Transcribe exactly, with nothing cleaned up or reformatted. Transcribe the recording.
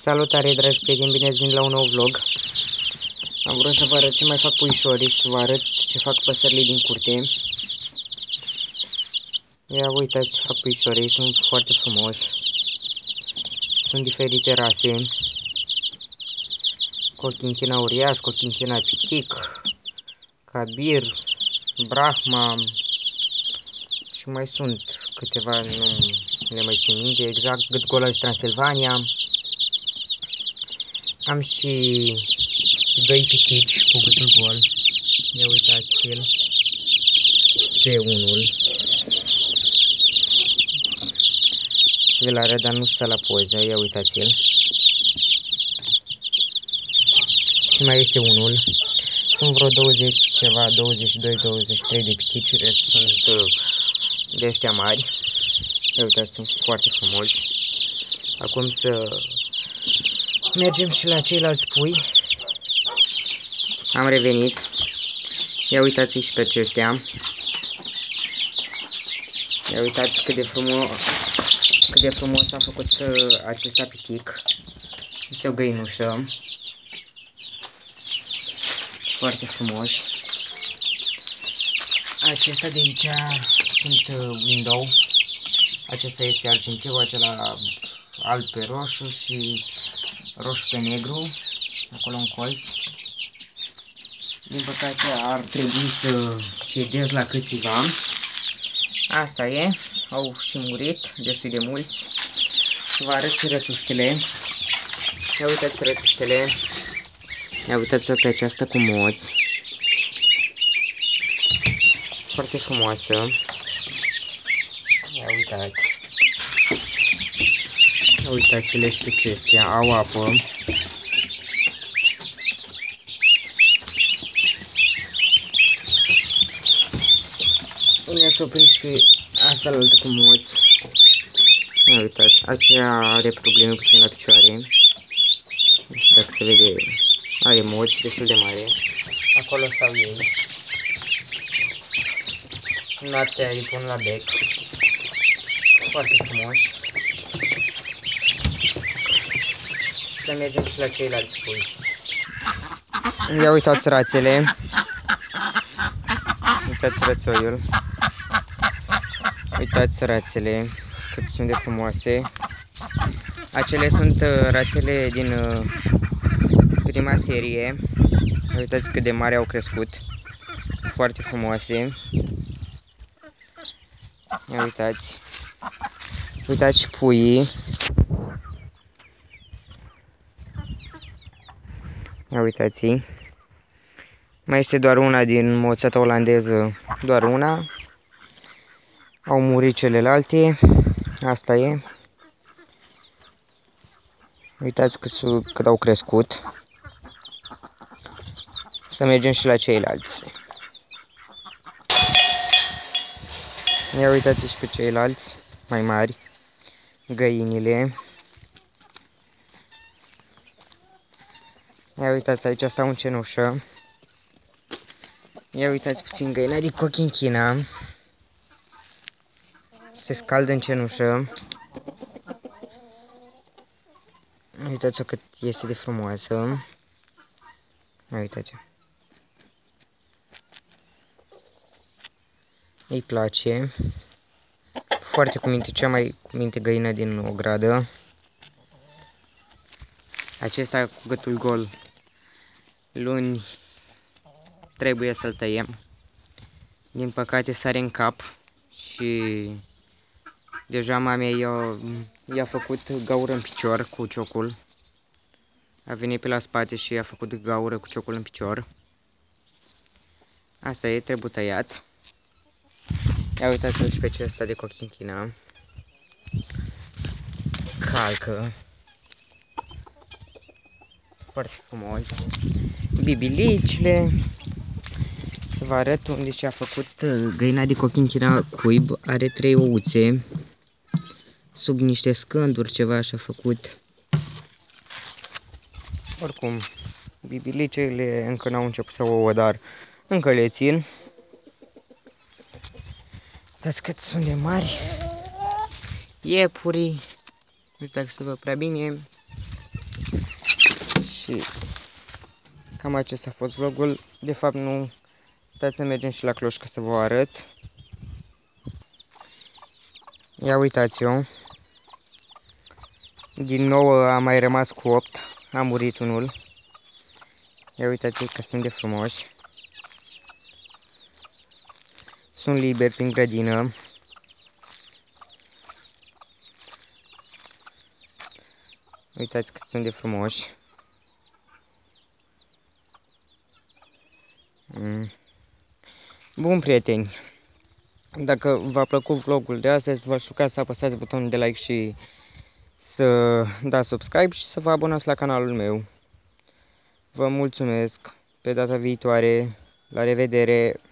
Salutare, dragi prieteni, bine ați venit la un nou vlog. Am vrut să vă arăt ce mai fac puișorii și să vă arăt ce fac păsările din curte. Ia uitați ce fac puișorii, sunt foarte frumoși. Sunt diferite rase. Cochinchina uriaș, cochinchina pitic, cabir, brahma și mai sunt câteva, nu le mai țin minte exact, gâtgolaj Transilvania. Am și doi pitici cu gâtul gol. Ia uitați-l pe unul. Vi-l arăt, dar nu stă la poză. Ia uitați-l. Și mai este unul. Sunt vreo douăzeci ceva, douăzeci și doi douăzeci și trei de pitici. Sunt de ăștia mari. Ia uitați, sunt foarte frumoși. Acum să mergem și la ceilalți pui. Am revenit. Ia uitați și pe aceștia. Ia uitați cât de frumos, cât de frumos a făcut acesta pitic. Este o găinușă. Foarte frumoși. Acesta de aici sunt window. Acesta este argintiu, acela alb pe roșu și roșu pe negru, acolo în colț. Din păcate ar trebui să cedez la câțiva. Asta e, au și murit destul de mulți. Să vă arăt și rățuștele. Ia uitați rățuștele. Ia uitați-o pe aceasta cu moți. Foarte frumoasă. Ia uitați. Uitați-le și pe acestea, au apă. Ia să oprim și pe asta la altă cu moți. Ia uitați, aceea are probleme puțin la picioare. Nu știu dacă se vede, are moți destul de mare. Acolo stau ei. Noaptea îi pun la bec. Foarte frumoși. Să mergem și la ceilalți pui. Ia uitați rațele. Uitați rățoiul. Uitați rațele, cât sunt de frumoase. Acele sunt rațele din prima serie. Uitați cât de mari au crescut. Foarte frumoase. Ia uitați. Uitați și puii. Ia uitați-i. Mai este doar una din moțata olandeză, doar una. Au murit celelalte. Asta e. Uitați cât, cât au crescut. Să mergem și la ceilalți. Ia uitați și pe ceilalți mai mari. Găinile. Ia uitați, aici stau în cenușă. Ia uitați puțin găina de cochinchina. Se scaldă în cenușă. Uitați-o cât este de frumoasă. Ia uitați-o. Îi place. Foarte cu minte, cea mai cu minte găină din ogradă. Acesta cu gâtul gol. Luni trebuie să-l tăiem. Din păcate sare în cap și deja mama i-a făcut gaură în picior cu ciocul. A venit pe la spate și i-a făcut gaură cu ciocul în picior. Asta e, trebuie tăiat. Ia uitați-l și pe acesta de cochinchina. Calcă. Foarte frumos. Bibilicile. Să vă arăt unde și-a făcut găina de cochinchina cuib. Are trei ouțe. Sub niște scânduri ceva și-a făcut. Oricum, bibilicele încă n-au început să ouă, dar încă le țin. Uitați cât sunt de mari. Iepurii. Nu știu dacă se văd prea bine. Și cam acesta a fost vlogul. De fapt nu, stați să mergem și la cloș ca să vă arăt. Ia uitați-o. Din nou am mai rămas cu opt. A murit unul. Ia uitați-i că sunt de frumoși. Sunt liberi prin grădină. Uitați cât sunt de frumoși. Mm. Bun, prieteni. Dacă v-a plăcut vlogul de astăzi, v-aș ruga să apăsați butonul de like și să dați subscribe și să vă abonați la canalul meu. Vă mulțumesc. Pe data viitoare. La revedere.